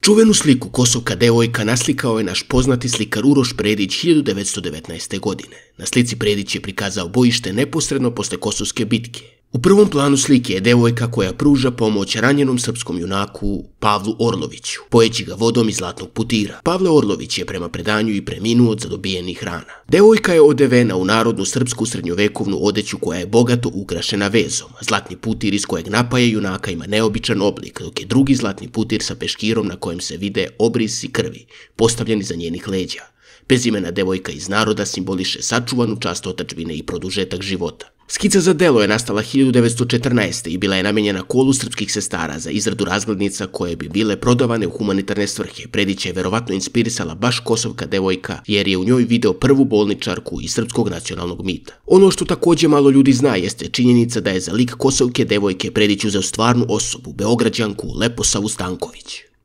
Čuvenu sliku Kosovka devojka naslikao je naš poznati slikar Uroš Predić 1919. godine. Na slici Predić je prikazao bojište neposredno posle Kosovske bitke. U prvom planu slike je devojka koja pruža pomoć ranjenom srpskom junaku Pavlu Orloviću, pojeći ga vodom iz zlatnog putira. Pavle Orlović je prema predanju i preminuo od zadobijenih rana. Devojka je odevena u narodnu srpsku srednjovekovnu odeću koja je bogato ukrašena vezom, a zlatni putir iz kojeg napaje junaka ima neobičan oblik, dok je drugi zlatni putir sa peškirom na kojem se vide obrisi krvi, postavljeni za njenih leđa. Bezimena devojka iz naroda simboliše sačuvanu čast otadžbine i produžetak života. Skica za delo je nastala 1914. i bila je namenjena kolu srpskih sestara za izradu razglednica koje bi bile prodavane u humanitarne svrhe. Predić je verovatno inspirisala baš Kosovka devojka jer je u njoj video prvu bolničarku iz srpskog nacionalnog mita. Ono što također malo ljudi zna jeste činjenica da je za lik Kosovke devojke Predić uzeo stvarnu osobu, Beograđanku Leposavu Stanković.